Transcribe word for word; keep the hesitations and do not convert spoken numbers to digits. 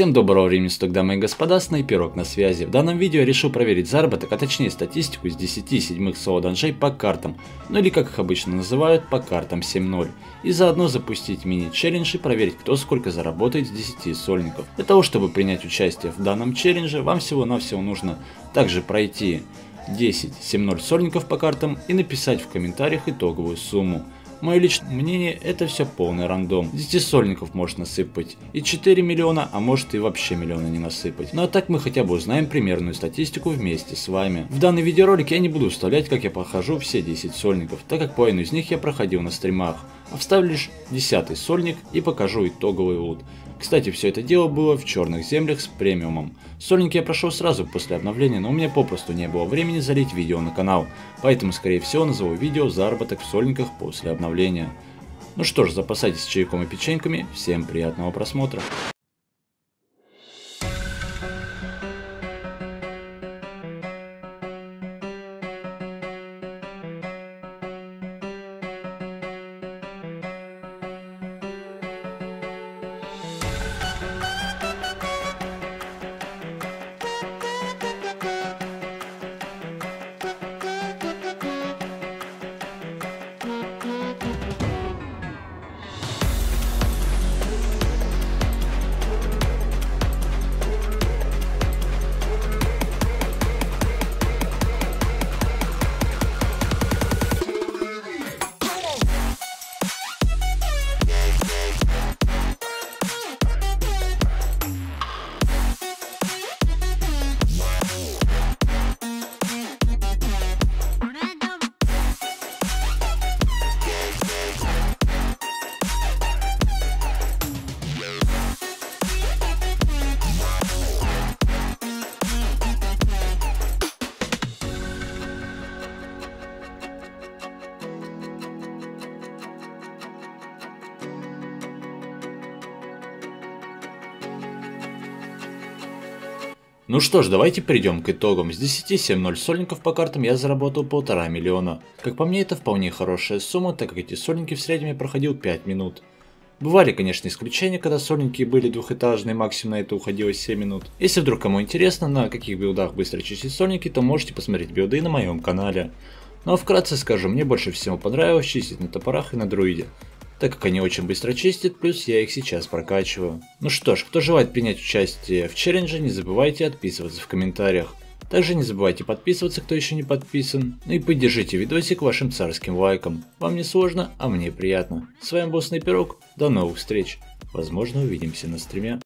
Всем доброго времени суток, дамы и господа, Снайперок на связи. В данном видео я решил проверить заработок, а точнее статистику из десяти седьмых соло-данжей по картам, ну или как их обычно называют, по картам семь ноль. И заодно запустить мини-челлендж и проверить, кто сколько заработает с десяти сольников. Для того, чтобы принять участие в данном челлендже, вам всего-навсего нужно также пройти десять семь ноль сольников по картам и написать в комментариях итоговую сумму. Мое личное мнение, это все полный рандом. десять сольников может насыпать и четыре миллиона, а может и вообще миллиона не насыпать. Ну а так мы хотя бы узнаем примерную статистику вместе с вами. В данный видеоролик я не буду вставлять, как я прохожу все десять сольников, так как половину из них я проходил на стримах. А вставлю лишь десятый сольник и покажу итоговый лут. Кстати, все это дело было в черных землях с премиумом. Сольники я прошел сразу после обновления, но у меня попросту не было времени залить видео на канал. Поэтому, скорее всего, назову видео «Заработок в сольниках после обновления». Ну что ж, запасайтесь чайком и печеньками. Всем приятного просмотра. Ну что ж, давайте перейдем к итогам. С десяти семь ноль сольников по картам я заработал полтора миллиона. Как по мне, это вполне хорошая сумма, так как эти сольники в среднем я проходил пять минут. Бывали, конечно, исключения, когда сольники были двухэтажные, максимум на это уходило семь минут. Если вдруг кому интересно, на каких билдах быстро чистить сольники, то можете посмотреть билды на моем канале. Ну а вкратце скажу, мне больше всего понравилось чистить на топорах и на друиде, так как они очень быстро чистят, плюс я их сейчас прокачиваю. Ну что ж, кто желает принять участие в челлендже, не забывайте отписываться в комментариях. Также не забывайте подписываться, кто еще не подписан. Ну и поддержите видосик вашим царским лайком. Вам не сложно, а мне приятно. С вами был Снайперок, до новых встреч. Возможно, увидимся на стриме.